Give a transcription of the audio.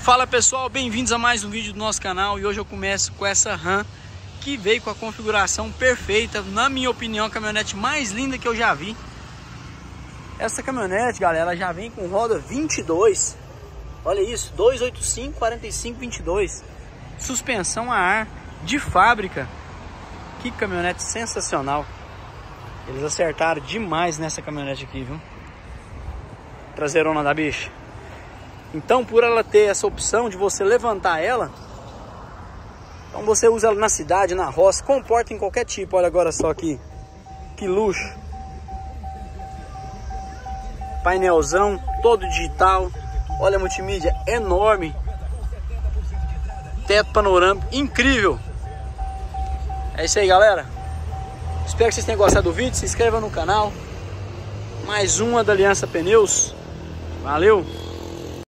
Fala pessoal, bem-vindos a mais um vídeo do nosso canal. E hoje eu começo com essa Ram que veio com a configuração perfeita. Na minha opinião, a caminhonete mais linda que eu já vi. Essa caminhonete, galera, ela já vem com roda 22. Olha isso, 285 45 22. Suspensão a ar de fábrica. Que caminhonete sensacional. Eles acertaram demais nessa caminhonete aqui, viu? Traseirona da bicha. Então, por ela ter essa opção de você levantar ela, então você usa ela na cidade, na roça, comporta em qualquer tipo. Olha agora só aqui, que luxo. Painelzão, todo digital. Olha a multimídia enorme. Teto panorâmico, incrível. É isso aí, galera. Espero que vocês tenham gostado do vídeo. Se inscreva no canal. Mais uma da Aliança Pneus. Valeu!